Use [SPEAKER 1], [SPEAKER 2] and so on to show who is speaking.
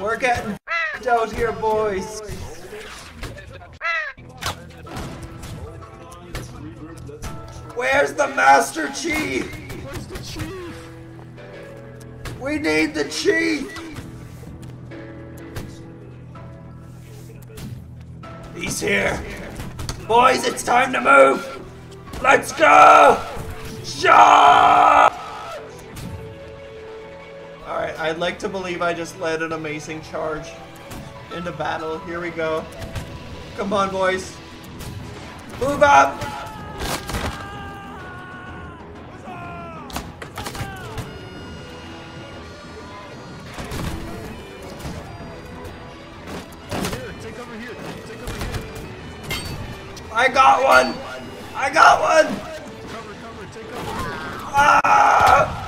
[SPEAKER 1] We're getting out here, boys. Where's the Master Chief?
[SPEAKER 2] Where's the chief?
[SPEAKER 1] We need the Chief. He's here. Boys, it's time to move. Let's go. Shot! Alright, I'd like to believe I just led an amazing charge into battle. Here we go. Come on, boys. Move up!
[SPEAKER 2] Take over here. Take over here.
[SPEAKER 1] I got one! I got one!
[SPEAKER 2] Cover, take over here.
[SPEAKER 1] Ah!